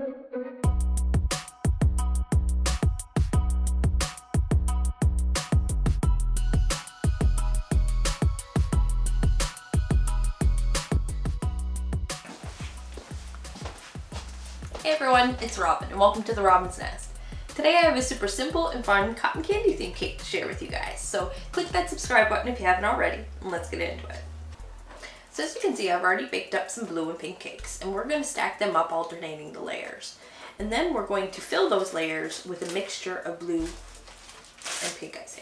Hey everyone, it's Robin and welcome to the Robin's Nest. Today I have a super simple and fun cotton candy themed cake to share with you guys. So click that subscribe button if you haven't already and let's get into it. So as you can see, I've already baked up some blue and pink cakes and we're going to stack them up, alternating the layers. And then we're going to fill those layers with a mixture of blue and pink icing.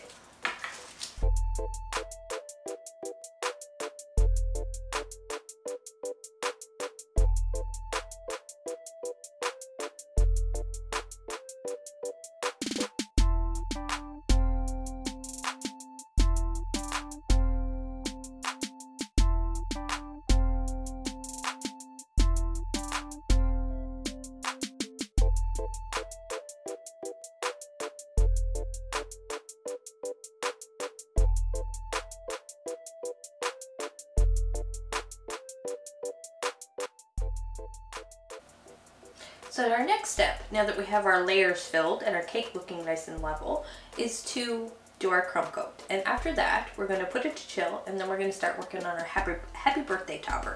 So our next step, now that we have our layers filled and our cake looking nice and level, is to do our crumb coat. And after that, we're going to put it to chill and then we're going to start working on our happy birthday topper.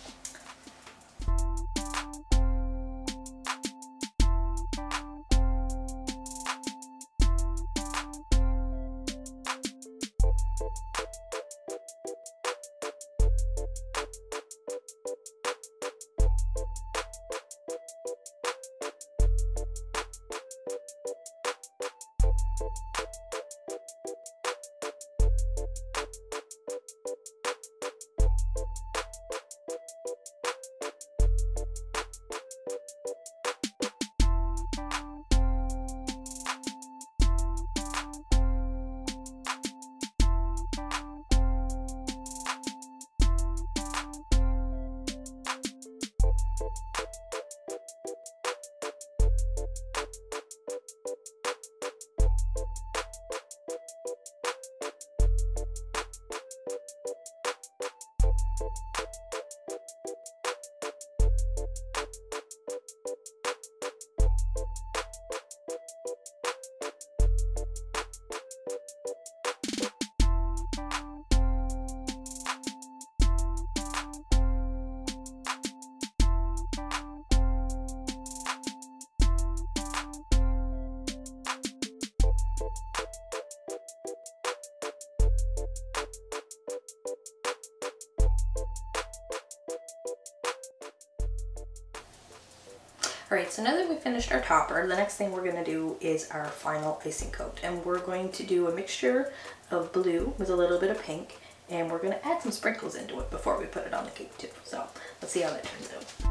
Alright, so now that we've finished our topper, the next thing we're going to do is our final icing coat. And we're going to do a mixture of blue with a little bit of pink, and we're going to add some sprinkles into it before we put it on the cake too. So let's see how that turns out.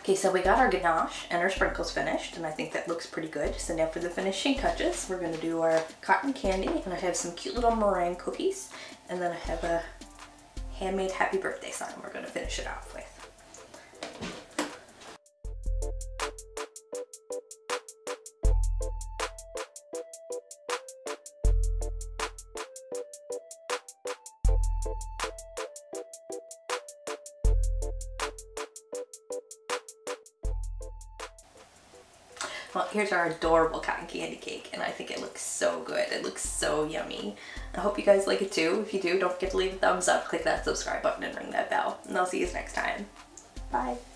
Okay, so we got our ganache and our sprinkles finished, and I think that looks pretty good. So now for the finishing touches, we're gonna do our cotton candy, and I have some cute little meringue cookies, and then I have a handmade happy birthday sign we're gonna finish it off with. Well, here's our adorable cotton candy cake, and I think it looks so good. It looks so yummy. I hope you guys like it too. If you do, don't forget to leave a thumbs up, click that subscribe button, and ring that bell. And I'll see you next time. Bye.